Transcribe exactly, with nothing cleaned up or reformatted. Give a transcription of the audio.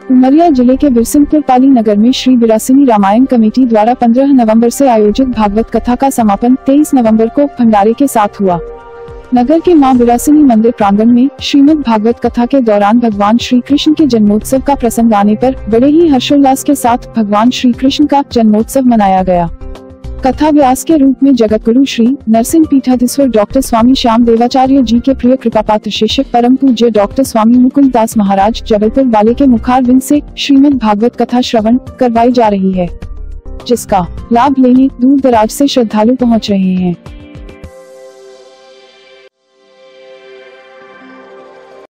उमरिया जिले के बिरसिंहपुर पाली नगर में श्री बिरासिनी रामायण कमेटी द्वारा पंद्रह नवंबर से आयोजित भागवत कथा का समापन तेईस नवंबर को भंडारे के साथ हुआ। नगर के मां बिरासिनी मंदिर प्रांगण में श्रीमद् भागवत कथा के दौरान भगवान श्री कृष्ण के जन्मोत्सव का प्रसंग आने पर बड़े ही हर्षोल्लास के साथ भगवान श्री कृष्ण का जन्मोत्सव मनाया गया। कथा व्यास के रूप में जगतगुरु श्री नरसिंह पीठाधीश्वर डॉक्टर स्वामी श्याम देवाचार्य जी के प्रिय कृपापात्र शिष्य परम पूज्य डॉक्टर स्वामी मुकुंद दास महाराज जबलपुर वाले के मुखारबिंद से श्रीमद् भागवत कथा श्रवण करवाई जा रही है, जिसका लाभ लेने दूर दराज से श्रद्धालु पहुंच रहे हैं।